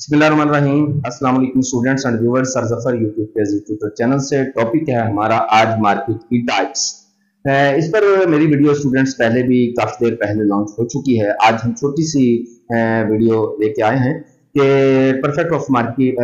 बिस्मिल्लाहिर्रहमानिर्रहीम। अस्सलाम वालेकुम students and viewers. Sir Zafar YouTube पे यूट्यूब चैनल से टॉपिक है हमारा आज मार्केट की टाइप्स। इस पर मेरी वीडियो स्टूडेंट्स पहले भी काफी देर पहले लॉन्च हो चुकी है। आज हम छोटी सी वीडियो लेके आए हैं कि perfect of market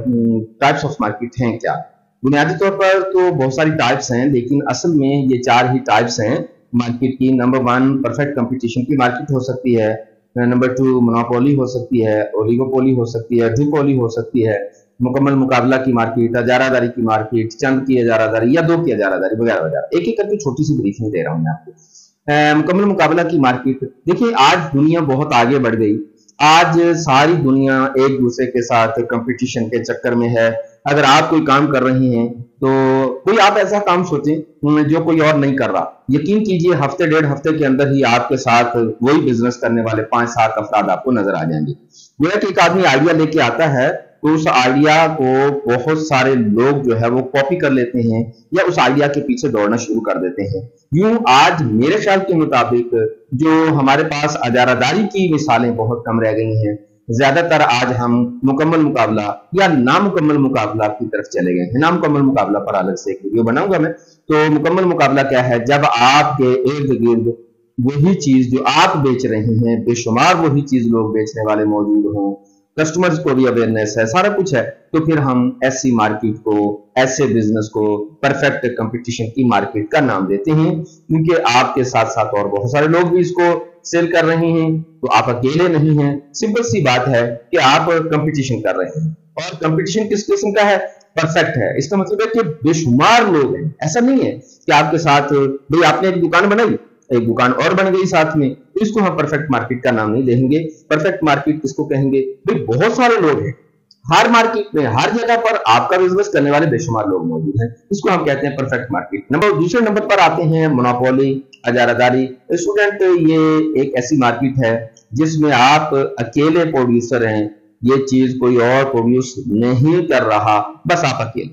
types of market हैं क्या। बुनियादी तौर पर तो बहुत सारी टाइप्स हैं, लेकिन असल में ये चार ही टाइप्स हैं मार्केट की। नंबर 1 परफेक्ट कंपटीशन की मार्केट हो सकती है। नंबर 2 मोनोपोली हो सकती है, ओलिगोपोली हो सकती है, डुओपोली हो सकती है, मुकम्मल मुकाबला की मार्केट, अजारादारी की मार्केट, चंद की अजारादारी या दो की अजारादारी वगैरह वगैरह। एक एक करके छोटी सी ब्रीफिंग दे रहा हूं मैं आपको। मुकम्मल मुकाबला की मार्केट, देखिए आज दुनिया बहुत आगे बढ़ गई। आज सारी दुनिया एक दूसरे के साथ कंपटीशन के चक्कर में है। अगर आप कोई काम कर रही हैं तो कोई आप ऐसा काम सोचें जो कोई और नहीं कर रहा। यकीन कीजिए हफ्ते डेढ़ हफ्ते के अंदर ही आपके साथ वही बिजनेस करने वाले 5-7 अफराद आपको नजर आ जाएंगे। गोया कि एक आदमी आइडिया लेके आता है तो उस आइडिया को बहुत सारे लोग जो है वो कॉपी कर लेते हैं या उस आइडिया के पीछे दौड़ना शुरू कर देते हैं। यूं आज मेरे ख्याल के मुताबिक जो हमारे पास अजारादारी की मिसालें बहुत कम रह गई हैं। ज्यादातर आज हम मुकम्मल मुकाबला या नामुकम्मल मुकाबला की तरफ चले गए हैं। नामुकम्मल मुकाबला पर अलग से एक वीडियो बनाऊंगा मैं। तो मुकम्मल मुकाबला क्या है? जब आपके इर्द गिर्द वही चीज जो आप बेच रहे हैं, बेशुमार वही चीज लोग बेचने वाले मौजूद हों, कस्टमर्स को भी अवेयरनेस है, सारा कुछ है, तो फिर हम ऐसी मार्केट को, ऐसे बिजनेस को परफेक्ट कंपटीशन की मार्केट का नाम देते हैं। क्योंकि आपके साथ साथ और बहुत सारे लोग भी इसको सेल कर रहे हैं, तो आप अकेले नहीं हैं। सिंपल सी बात है कि आप कंपटीशन कर रहे हैं और कंपटीशन किस किस्म का है? परफेक्ट है। इसका मतलब है कि बेशुमार लोग हैं। ऐसा नहीं है कि आपके साथ भाई आपने एक दुकान बनाई, एक दुकान और बन गई साथ में, तो इसको हम परफेक्ट मार्केट का नाम नहीं देंगे। परफेक्ट मार्केट किसको कहेंगे? भाई बहुत सारे लोग हैं हर मार्केट में, हर जगह पर आपका बिजनेस करने वाले बेशुमार लोग मौजूद हैं, इसको हम कहते हैं परफेक्ट मार्केट। दूसरे नंबर पर आते हैं मोनोपोली, अजारादारी। स्टूडेंट, ये एक ऐसी मार्केट है जिसमें आप अकेले प्रोड्यूसर हैं, ये चीज कोई और प्रोड्यूस नहीं कर रहा, बस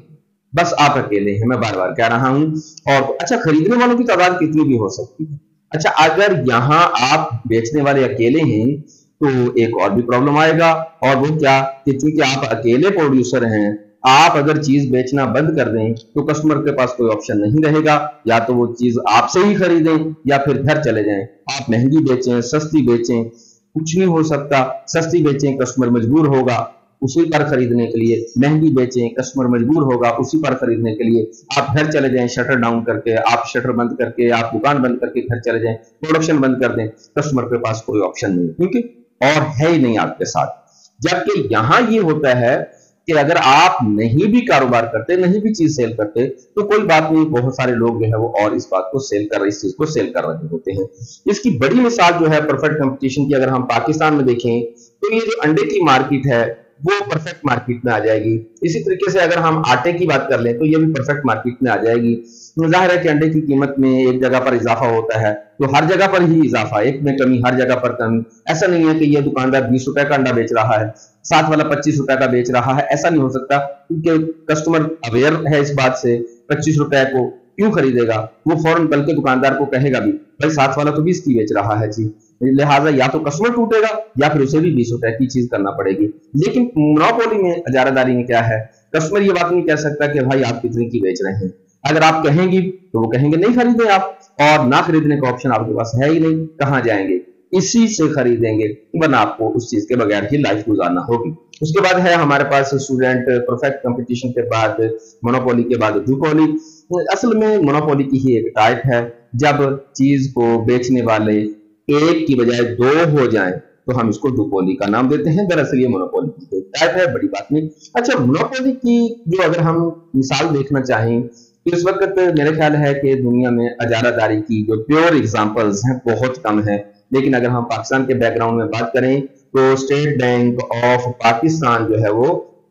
आप अकेले हैं। मैं बार बार कह रहा हूं। और अच्छा, खरीदने वालों की तादाद कितनी भी हो सकती है। अच्छा, अगर यहां आप बेचने वाले अकेले हैं तो एक और भी प्रॉब्लम आएगा, और वो क्या कि चूंकि आप अकेले प्रोड्यूसर हैं, आप अगर चीज बेचना बंद कर दें तो कस्टमर के पास कोई ऑप्शन नहीं रहेगा। या तो वो चीज आपसे ही खरीदें या फिर घर चले जाएं। आप महंगी बेचें, सस्ती बेचें, कुछ नहीं हो सकता। सस्ती बेचें, कस्टमर मजबूर होगा उसी पर खरीदने के लिए। महंगी बेचें, कस्टमर मजबूर होगा उसी पर खरीदने के लिए। आप घर चले जाएं, शटर डाउन करके, आप शटर बंद करके, आप दुकान बंद करके घर चले जाएं, प्रोडक्शन बंद कर दें, कस्टमर के पास कोई ऑप्शन नहीं, क्योंकि और है ही नहीं आपके साथ। जबकि यहां ये होता है कि अगर आप नहीं भी कारोबार करते, नहीं भी चीज सेल करते, तो कोई बात नहीं, बहुत सारे लोग जो है वो और इस बात को सेल कर रहे, इस चीज को सेल कर रहे होते हैं। इसकी बड़ी मिसाल जो है परफेक्ट कंपटीशन की, अगर हम पाकिस्तान में देखें तो ये जो अंडे की मार्केट है वो परफेक्ट मार्केट में आ जाएगी। इसी तरीके से अगर हम आटे की बात कर लें तो ये भी परफेक्ट मार्केट में आ जाएगी। जाहिर है कि अंडे की कीमत में एक जगह पर इजाफा होता है तो हर जगह पर ही इजाफा, एक में कमी, हर जगह पर कमी। ऐसा नहीं है कि ये दुकानदार 20 रुपए का अंडा बेच रहा है, साथ वाला 25 रुपए का बेच रहा है, ऐसा नहीं हो सकता। क्योंकि कस्टमर अवेयर है इस बात से, 25 रुपए को क्यों खरीदेगा, वो फौरन कल के दुकानदार को कहेगा भी भाई साथ वाला तो 20 की बेच रहा है जी। लिहाजा या तो कस्टमर टूटेगा या फिर उसे भी 20 रुपए की चीज करना पड़ेगी। लेकिन मोनोपोली में, अजारादारी में क्या है, कस्टमर ये बात नहीं कह सकता कि भाई आप कितने की बेच रहे हैं। अगर आप कहेंगी तो वो कहेंगे नहीं खरीदें आप, और ना खरीदने का ऑप्शन आपके पास है ही नहीं, कहां जाएंगे? इसी से खरीदेंगे, वरना आपको उस चीज के बगैर ही लाइफ गुजारना होगी। उसके बाद है हमारे पास स्टूडेंट परफेक्ट कंपटीशन के बाद, मोनोपोली के बाद डुओपोली। असल में मोनोपोली की ही एक टाइप है, जब चीज को बेचने वाले एक की बजाय दो हो जाएं तो हम इसको डुओपोली का नाम देते हैं। दरअसल ये मोनोपोली की एक टाइप है, बड़ी बात नहीं। अच्छा, मोनोपोली की जो अगर हम मिसाल देखना चाहें तो इस वक्त मेरे ख्याल है कि दुनिया में अजारादारी की जो प्योर एग्जांपल्स हैं बहुत कम है। लेकिन अगर हम पाकिस्तान के बैकग्राउंड में बात करें तो स्टेट बैंक ऑफ पाकिस्तान जो है वो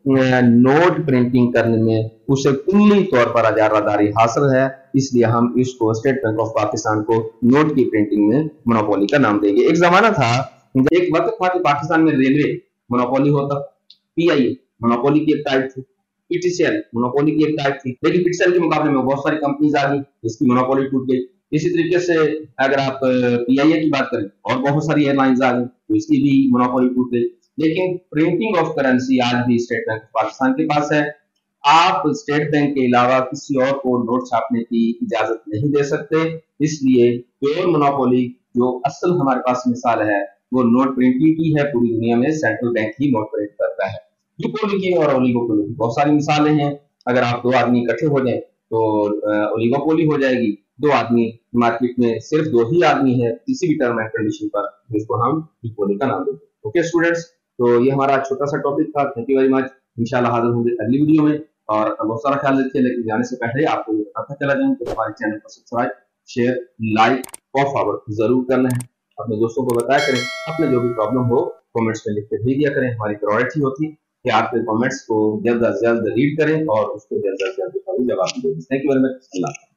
नोट प्रिंटिंग करने में उसे कुल्ली तौर पर अजारादारी हासिल है, इसलिए हम इसको स्टेट बैंक ऑफ पाकिस्तान को नोट की प्रिंटिंग में मोनोपोली का नाम देंगे। एक जमाना था, एक वक्त था कि पाकिस्तान में रेलवे मोनोपोली होता, पीआईए मोनोपोली की एक टाइप थी, पीटीसीएल मोनोपोली की एक टाइप थी, लेकिन पीटीसीएल के मुकाबले में बहुत सारी कंपनीज आ गई, इसकी मोनोपोली टूट गई। इसी तरीके से अगर आप पीआईए की बात करें और बहुत सारी एयरलाइंस आ गई तो इसकी भी मोनोपोली टूट गई। लेकिन प्रिंटिंग ऑफ करेंसी आज भी स्टेट बैंक ऑफ पाकिस्तान के पास है। आप स्टेट बैंक के अलावा किसी और को नोट छापने की इजाजत नहीं दे सकते। इसलिए प्योर मोनोपोली जो असल हमारे पास मिसाल है वो नोट प्रिंटिंग की है। पूरी दुनिया में सेंट्रल बैंक ही नोट प्रिंट करता है। ड्यूपोली की और ओलिगोपोली की बहुत सारी मिसालें हैं। अगर आप दो आदमी इकट्ठे हो जाए तो ओलिगोपोली हो जाएगी। दो आदमी मार्केट में सिर्फ दो ही आदमी है किसी भी टर्म एंड कंडीशन पर, जिसको हम ड्यूपोली का नाम देते हैं। ओके स्टूडेंट्स, तो ये हमारा छोटा सा टॉपिक था। Thank you very much. इंशाल्लाह हाजिर होंगे अगली वीडियो में। और बहुत सारा ख्याल रखिए, लेकिन जाने से पहले आपको ये बताता चला जाऊँ कि हमारे चैनल को सब्सक्राइब, शेयर, लाइक और फॉरवर्ड जरूर करना है। अपने दोस्तों को बताया करें। अपने जो भी प्रॉब्लम हो कमेंट्स में लिख के भेज दिया करें। हमारी प्रायोरिटी होती है कि आपके कमेंट्स को जल्द से जल्द रीड करें और उसको जल्द से जल्द जवाब दें। Thank you very much. Allah.